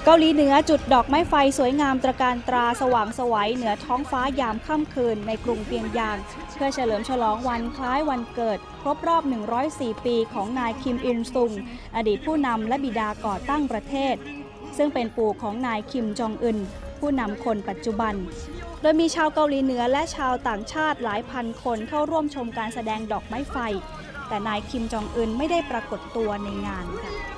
เกาหลีเหนือจุดดอกไม้ไฟสวยงามตระการตราสว่างไสวเหนือท้องฟ้ายามค่ำคืนในกรุงเปียงยางเพื่อเฉลิมฉลองวันคล้ายวันเกิดครบรอบ 104 ปีของนายคิมอิลซุงอดีตผู้นำและบิดาก่อตั้งประเทศซึ่งเป็นปู่ของนายคิมจองอึนผู้นำคนปัจจุบันโดยมีชาวเกาหลีเหนือและชาวต่างชาติหลายพันคนเข้าร่วมชมการแสดงดอกไม้ไฟแต่นายคิมจองอึนไม่ได้ปรากฏตัวในงานค่ะ